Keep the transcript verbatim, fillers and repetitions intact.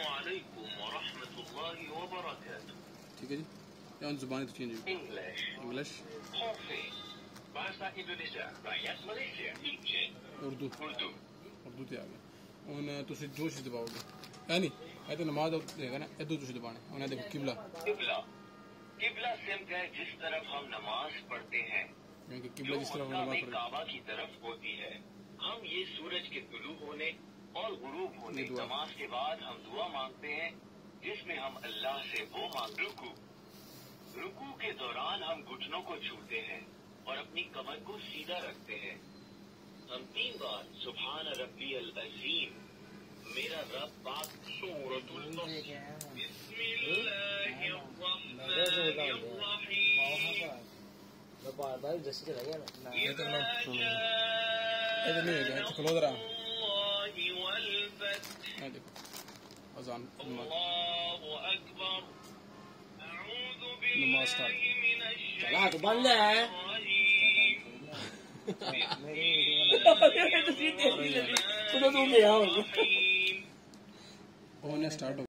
ٹھیک ہے جی. یا زبانیں تو چینج ہوئی. انگلش, اردو اردو تے آ گیا. ہوں تھی جو چیز دباؤ گے ہے نہیں یہ تو نماز دے گا نا ادو تھی دبانے. انہیں دیکھو قبلہ قبلہ سمت ہے جس طرف ہم نماز پڑھتے ہیں, قبلہ جس طرف ہم نماز پڑھتے کعبہ کی طرف ہوتی ہے. ہم یہ سورج کے طلوع ہونے اور غروب ہونے نماز کے بعد ہم دعا مانگتے ہیں جس میں ہم اللہ سے وہ مانگ. رکوع رکوع کے دوران ہم گھٹنوں کو چھوتے ہیں اور اپنی کمر کو سیدھا رکھتے ہیں. ہم تین بار سبحان ربی العظیم میرا رب پاک سورۃ البقرہ بسم اللہ الرحمن الرحیم بار بار جیسے چلا گیا نا اذان اللہ اکبر نماز کا چلا تو بند ہے اسٹارٹ ہو